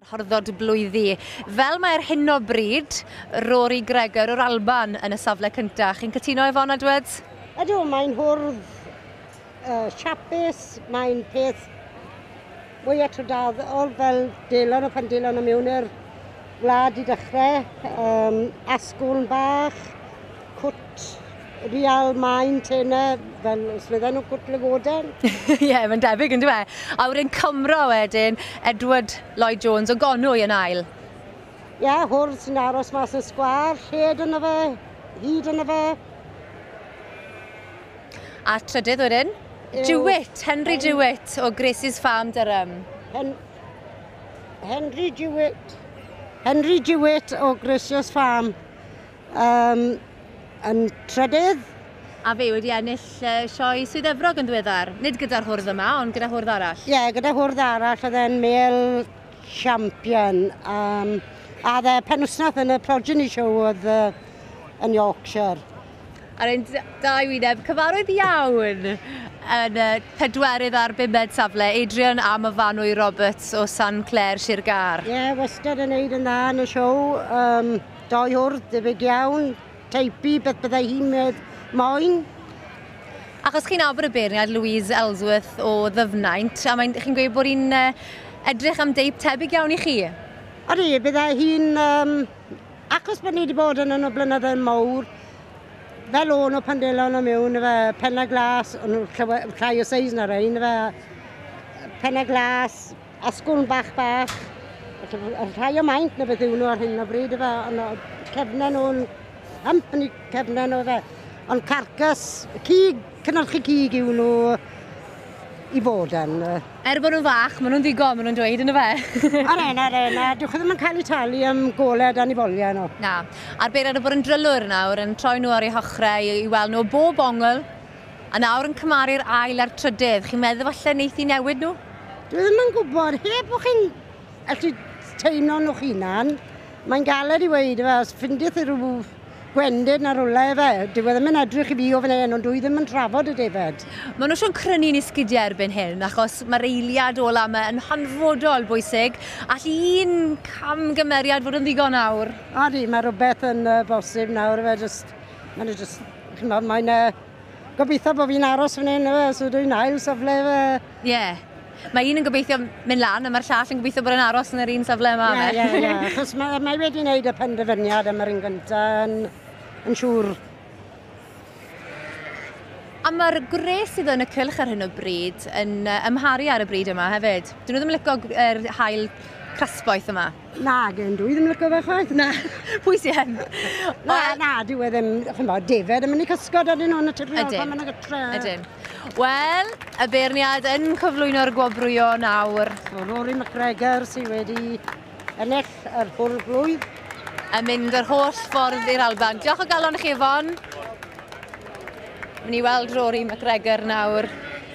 Harddod blwyddi. Fel mae'r hyn o bryd, Rory Gregor o'r Alban yn y safle cyntaf. Chi'n cytuno efo hwnna, Dwed? Ydw, mae'n hwrdd siapus, mae'n peth mwy atrodaddol fel delon o pan delon o mewn i'r wlad i dechrau. Asgwrn bach, cwt real maen tenau, fel os fydden nhw cwt lygoden. Ie, mae'n debyg yn dweud. A wedyn Cymro wedyn, Edward Lloyd Jones o Gonwy yn ail. Ie, hwrdd sy'n aros mas yn sgwar, lled yna fe, hyd yna fe. A trydydd wedyn, Jewett, Henry Jewett o Grace's Farm Durham. Henry Jewett o Grace's Farm. Yn trydydd. A fe wedi ennill sioe Swydd-Efrog yn ddiweddar. Nid gyda'r hwrdd yma, ond gyda hwrdd arall. Ie, gyda hwrdd arall, oedd e'n male champion. A dde penwsnaeth yn y Progeny Show oedd yn Yorkshire. A'r un da i wyneb, cyfarwydd iawn yn pedwerydd ar bumed safle, Adrian a Myfanwy Roberts o San Clair, Sir Gar. Ie, wastad yn neud yn dda yn y siow. Doi hwrdd, debyg iawn. Teipi, beth byddai hi'n moyn. Achos chi'n abod y beirniad Louise Ellsworth o Ddyfnaint, a chi'n gweud bod hi'n edrych am deip tebyg iawn i chi? Odi, byddai hi'n... Achos bod ni wedi bod yn y blynyddoedd mawr, fel o'n o Pandelon o mewn, penna glas, o'n llai o seis na rein, penna glas, asgwrn bach. Rhai o maint na beth yw nhw ar hyn o bryd, cefnen nhw'n hamp yn eu cefnen nhw ond carcas, cig, cynnyrchu cig yw nhw i fod yn. Bod nhw'n fach, maen nhw'n ddigon, maen nhw'n dweud yn y fe. Arena, dwi'n ddim yn cael eu talu am goled anifoliau nhw. Na, a'r beirniad yn bod yn drylwr nawr, yn troi nhw ar eu hochrau i weld nhw bob ongl, a nawr yn cymaru'r ail a'r trydydd. Chi'n meddwl falle wneith i newid nhw? Dwi ddim yn gwybod, heb bod chi'n allu teimlo nhw'ch hunan, mae'n galed i weid, os ffindith i rhyw gwendid na rwle fe, dyw e ddim yn edrych i fi o fan hyn, ond dwi ddim yn trafod y defed. Maen nhw siw'n crynu'n esgidiau erbyn hyn, achos mae'r eiliad ola yma yn hanfodol bwysig, allu un camgymeriad fod yn ddigon nawr. Odi, mae rhywbeth yn bosib nawr, mae'n gobeithio bod fi'n aros fan hyn, so dwi'n ail safle fe. Ie. Mae un yn gobeithio mynd lan, a mae'r llall yn gobeithio bod yn aros yn yr un safle yma. Ie, achos mae wedi gwneud y penderfyniad am yr un gyntaf yn siŵr. A mae'r gres sydd yn y cylch ar hyn o bryd yn ymharu ar y bryd yma hefyd. Dyn nhw ddim yn licio hael crasboeth yma? Na, dwi ddim yn licio fe chwaith. Na, pwy sy'n hyn? Na, dwi ddim, defed yn mynd i cysgod ydyn nhw'n y tyriol pan ma'n gytre. Ydyn. Wel, y beirniad yn cyflwyno'r gwobrwyo nawr. Rory McGregor sydd wedi ennill yr hwrdd blwydd. Yn mynd yr holl ffordd i'r Alban. Diolch o galon i chi, Efon. Mynd i weld Rory McGregor nawr.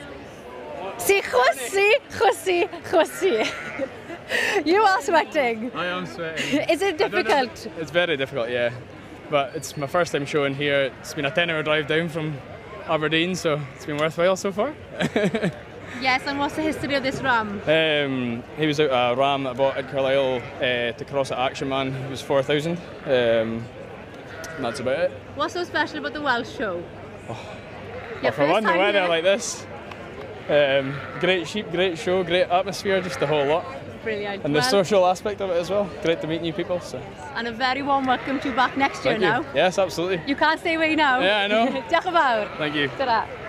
Chwysi. You are sweating. I am sweating. Is it difficult? It's very difficult, yeah. But it's my first time showing here. It's been a 10-hour drive down from Aberdeen, so it's been worthwhile so far. Yes, and what's the history of this ram? He was out a ram that I bought at Carlisle to cross at Action Man. He was 4,000. And that's about it. What's so special about the Welsh show? Well, for one, the weather like this. Great sheep, great show, great atmosphere, just the whole lot. Brilliant. And the social aspect of it as well. Great to meet new people. So. And a very warm welcome to you back next year now. Yes, absolutely. You can't stay away now. Yeah, I know. Diolch yn fawr. Thank you. Ta-ra.